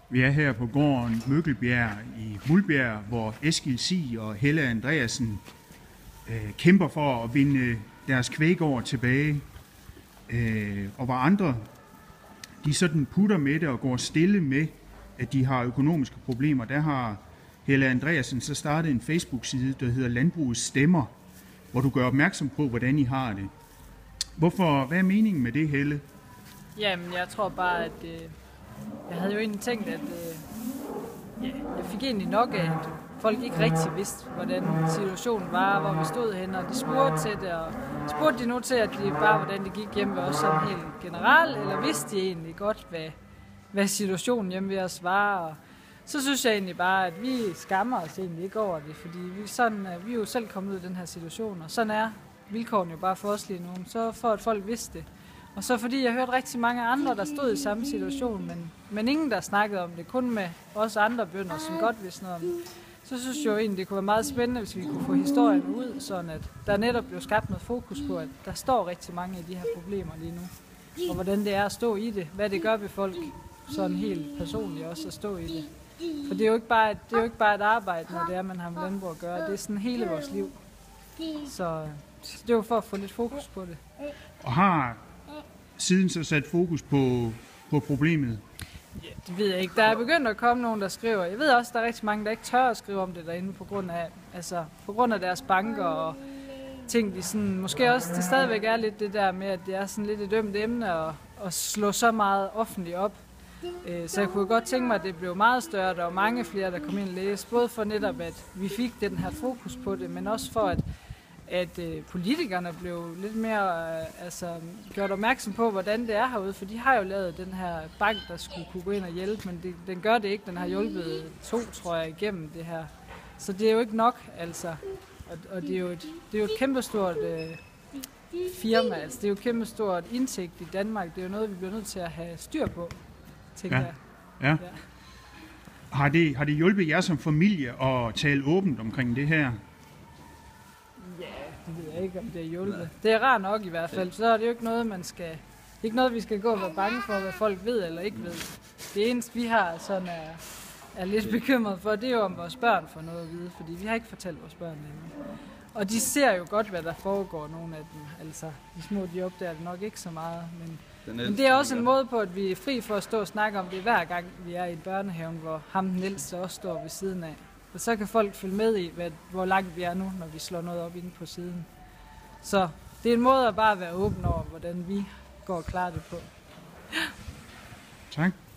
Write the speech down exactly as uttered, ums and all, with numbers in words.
Vi er her på gården Møgelbjerg i Mulbjerg, hvor Eskild Sig og Helle Andreasen øh, kæmper for at vinde deres kvæggård tilbage. Øh, og hvor andre de sådan putter med det og går stille med, at de har økonomiske problemer. Der har Helle Andreasen så startet en Facebook-side, der hedder Landbrugets Stemmer, hvor du gør opmærksom på, hvordan I har det. Hvorfor, hvad er meningen med det, Helle? Jamen, jeg tror bare, at øh, jeg havde jo egentlig tænkt, at øh, ja, jeg fik egentlig nok af, at folk ikke rigtig vidste, hvordan situationen var, hvor vi stod henne, og de spurgte til det, og spurgte de nu til, at det bare, hvordan det gik hjemme ved os sådan helt generelt, eller vidste de egentlig godt, hvad, hvad situationen hjemme ved os var, og så synes jeg egentlig bare, at vi skammer os egentlig ikke over det, fordi vi, sådan, vi er jo selv kommet ud af den her situation, og sådan er vilkårene jo bare for os lige nu, så for at folk vidste det. Og så fordi jeg hørte rigtig mange andre, der stod i samme situation, men, men ingen, der snakkede om det, kun med os andre bønder, som godt vidste noget om det. Så synes jeg jo egentlig, det kunne være meget spændende, hvis vi kunne få historien ud, sådan at der netop blev skabt noget fokus på, at der står rigtig mange af de her problemer lige nu. Og hvordan det er at stå i det, hvad det gør ved folk, sådan helt personligt også at stå i det. For det er jo ikke bare, det er jo ikke bare et arbejde, når det er, man har med landbrug at gøre. Det er sådan hele vores liv. Så, så det er jo for at få lidt fokus på det. Og har siden så sat fokus på, på problemet? Ja, det ved jeg ikke. Der er begyndt at komme nogen, der skriver. Jeg ved også, der er rigtig mange, der ikke tør at skrive om det derinde på grund af, altså, på grund af deres banker og ting, de sådan, måske også, det stadigvæk er lidt det der med, at det er sådan lidt et ømt emne at, at slå så meget offentligt op. Så jeg kunne godt tænke mig, at det blev meget større, der var mange flere, der kom ind og læste, både for netop, at vi fik den her fokus på det, men også for, at, at politikerne blev lidt mere altså, gjort opmærksom på, hvordan det er herude, for de har jo lavet den her bank, der skulle kunne gå ind og hjælpe, men det, den gør det ikke. Den har hjulpet to, tror jeg, igennem det her. Så det er jo ikke nok, altså. Og, og det er jo et, det er jo et kæmpestort øh, firma, altså. Det er jo et kæmpestort indtægt i Danmark. Det er jo noget, vi bliver nødt til at have styr på. Ja. Ja. Ja. Har det, har det hjulpet jer som familie at tale åbent omkring det her? Ja, det ved jeg ikke, om det er hjulpet. Det er rart nok i hvert fald, så er det jo ikke noget, man skal, ikke noget, vi skal gå og være bange for, hvad folk ved eller ikke ved. Det eneste, vi har sådan er, er lidt bekymret for, det er jo, om vores børn får noget at vide, fordi vi har ikke fortalt vores børn endnu. Og de ser jo godt, hvad der foregår, nogle af dem. Altså, de små, de opdager det nok ikke så meget, men Men det er også en måde på, at vi er fri for at stå og snakke om det hver gang, vi er i børnehaven, hvor ham den ældste også står ved siden af. Og så kan folk følge med i, hvad, hvor langt vi er nu, når vi slår noget op inde på siden. Så det er en måde at bare være åben over, hvordan vi går og klarer det på. Tak.